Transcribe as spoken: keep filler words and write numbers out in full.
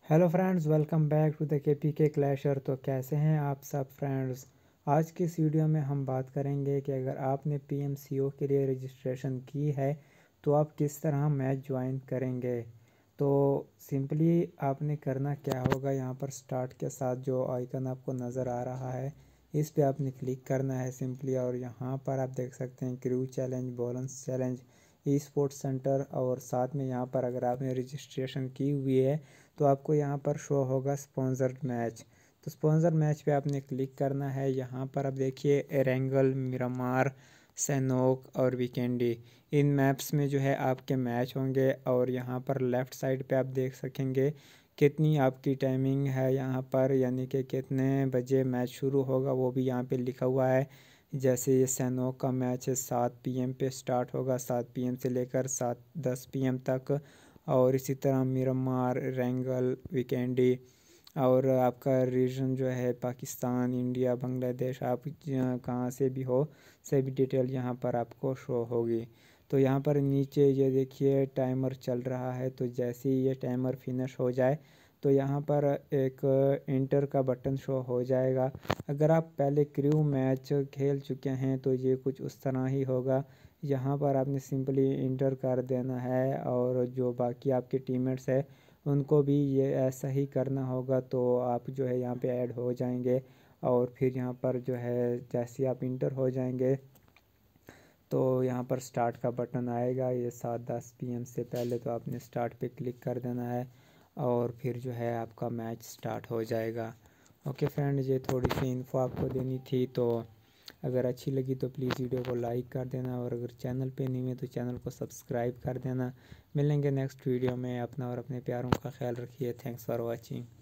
Hello friends, welcome back to the K P K clasher. तो कैसे हैं आप सब फ्रेंड्स। आज की इस वीडियो में हम बात करेंगे कि अगर आपने पी एम सी ओ के लिए रजिस्ट्रेशन की है तो आप किस तरह मैच ज्वाइन करेंगे। तो सिंपली आपने करना क्या होगा, यहाँ पर स्टार्ट के साथ जो आइकन आपको नज़र आ रहा है इस पे आपने क्लिक करना है सिंपली। और यहाँ पर आप देख सकते हैं क्रू चैलेंज, बोलन्स चैलेंज, ई स्पोर्ट्स सेंटर, और साथ में यहाँ पर अगर आपने रजिस्ट्रेशन की हुई है तो आपको यहाँ पर शो होगा स्पॉन्सर्ड मैच। तो स्पॉन्सर मैच पे आपने क्लिक करना है। यहाँ पर आप देखिए एरेंगल, मिरामार, सैनोक और वीकेंडी, इन मैप्स में जो है आपके मैच होंगे। और यहाँ पर लेफ़्ट साइड पे आप देख सकेंगे कितनी आपकी टाइमिंग है यहाँ पर, यानी कि कितने बजे मैच शुरू होगा वो भी यहाँ पे लिखा हुआ है। जैसे ये सैनोक का मैच है सात पी एम पे स्टार्ट होगा, सात पी एम से लेकर सात दस पी एम तक। और इसी तरह मिरामार, रेंगल, वीकेंडी, और आपका रीजन जो है पाकिस्तान, इंडिया, बांग्लादेश, आप कहाँ से भी हो सभी डिटेल यहाँ पर आपको शो होगी। तो यहाँ पर नीचे ये देखिए टाइमर चल रहा है। तो जैसे ही ये टाइमर फिनिश हो जाए तो यहाँ पर एक इंटर का बटन शो हो जाएगा। अगर आप पहले क्रू मैच खेल चुके हैं तो ये कुछ उस तरह ही होगा। यहाँ पर आपने सिंपली इंटर कर देना है और जो बाकी आपके टीममेट्स है उनको भी ये ऐसा ही करना होगा। तो आप जो है यहाँ पे ऐड हो जाएंगे। और फिर यहाँ पर जो है जैसे आप इंटर हो जाएंगे तो यहाँ पर स्टार्ट का बटन आएगा। ये सात दस पी एम से पहले तो आपने स्टार्ट पे क्लिक कर देना है और फिर जो है आपका मैच स्टार्ट हो जाएगा। ओके फ्रेंड, ये थोड़ी सी इन्फो आपको देनी थी। तो अगर अच्छी लगी तो प्लीज़ वीडियो को लाइक कर देना, और अगर चैनल पे नहीं है तो चैनल को सब्सक्राइब कर देना। मिलेंगे नेक्स्ट वीडियो में। अपना और अपने प्यारों का ख्याल रखिए। Thanks for watching.